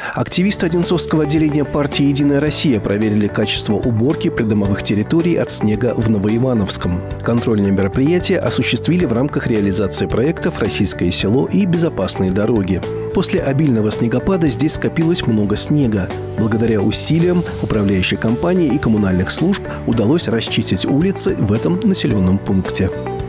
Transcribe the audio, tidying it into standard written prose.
Активисты Одинцовского отделения партии «Единая Россия» проверили качество уборки придомовых территорий от снега в Новоивановском. Контрольные мероприятия осуществили в рамках реализации проектов «Российское село» и «Безопасные дороги». После обильного снегопада здесь скопилось много снега. Благодаря усилиям управляющей компании и коммунальных служб удалось расчистить улицы в этом населенном пункте.